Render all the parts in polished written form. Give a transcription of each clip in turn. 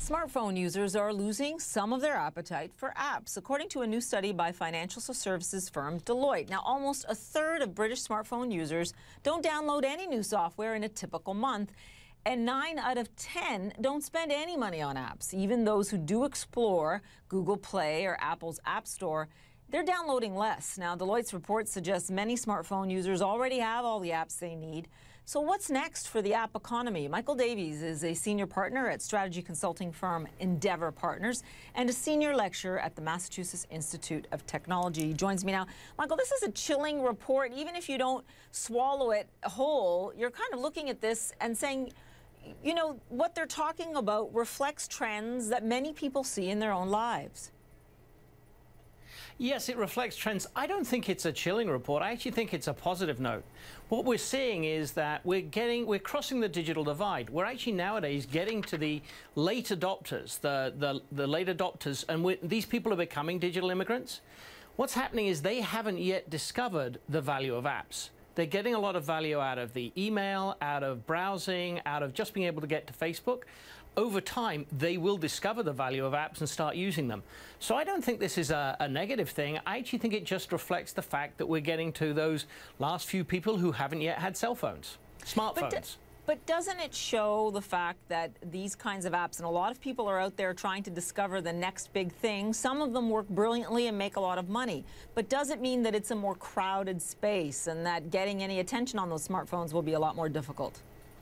Smartphone users are losing some of their appetite for apps, according to a new study by financial services firm Deloitte. Now, almost a third of British smartphone users don't download any new software in a typical month, and 9 out of 10 don't spend any money on apps. Even those who do explore Google Play or Apple's App Store, they're downloading less. Now, Deloitte's report suggests many smartphone users already have all the apps they need. So what's next for the app economy? Michael Davies is a senior partner at strategy consulting firm Endeavor Partners and a senior lecturer at the Massachusetts Institute of Technology. He joins me now. Michael, this is a chilling report. Even if you don't swallow it whole, you're kind of looking at this and saying, you know, what they're talking about reflects trends that many people see in their own lives. Yes, it reflects trends. I don't think it's a chilling report. I actually think it's a positive note. What we're seeing is that we're crossing the digital divide. We're actually nowadays getting to the late adopters, the late adopters, and these people are becoming digital immigrants. What's happening is they haven't yet discovered the value of apps. They're getting a lot of value out of the email, out of browsing, out of just being able to get to Facebook. Over time, they will discover the value of apps and start using them. So I don't think this is a negative thing. I actually think it just reflects the fact that we're getting to those last few people who haven't yet had cell phones, smartphones. But doesn't it show the fact that these kinds of apps, and a lot of people are out there trying to discover the next big thing, some of them work brilliantly and make a lot of money, but does it mean that it's a more crowded space and that getting any attention on those smartphones will be a lot more difficult?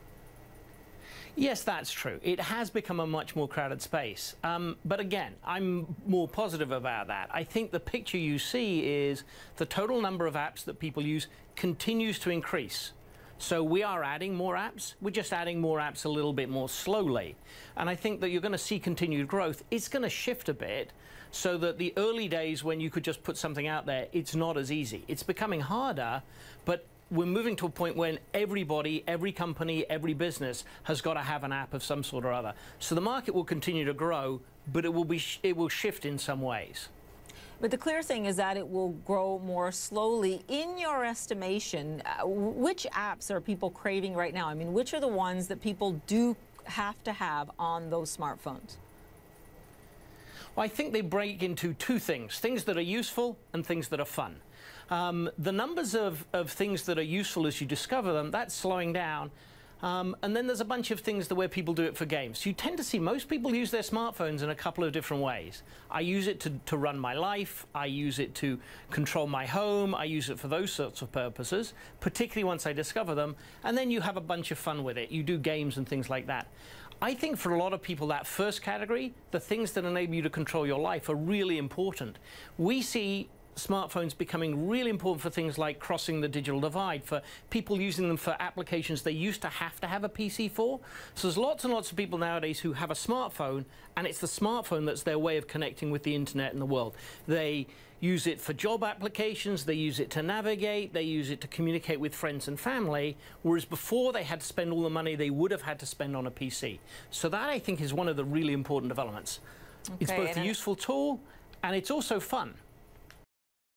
Yes, that's true. It has become a much more crowded space. But again, I'm more positive about that. I think the picture you see is the total number of apps that people use continues to increase. So we are adding more apps. We're just adding more apps a little bit more slowly. And I think that you're going to see continued growth. It's going to shift a bit so that the early days when you could just put something out there, it's not as easy. It's becoming harder, but we're moving to a point when everybody, every company, every business has got to have an app of some sort or other. So the market will continue to grow, but it will shift in some ways. But the clear thing is that it will grow more slowly. In your estimation, which apps are people craving right now? I mean, which are the ones that people do have to have on those smartphones? Well, I think they break into two things that are useful and things that are fun. The numbers of things that are useful as you discover them, that's slowing down. And then there's a bunch of things where people do it for games. So you tend to see most people use their smartphones in a couple of different ways. I use it to run my life. I use it to control my home. I use it for those sorts of purposes, particularly once I discover them. And then you have a bunch of fun with it. You do games and things like that. I think for a lot of people, that first category, the things that enable you to control your life, are really important. We see smartphones becoming really important for things like crossing the digital divide, for people using them for applications they used to have a PC for. So there's lots and lots of people nowadays who have a smartphone, and it's the smartphone that's their way of connecting with the internet and the world. They use it for job applications, they use it to navigate, they use it to communicate with friends and family, whereas before they had to spend all the money they would have had to spend on a PC. So that, I think, is one of the really important developments. Okay, it's both a useful tool and it's also fun.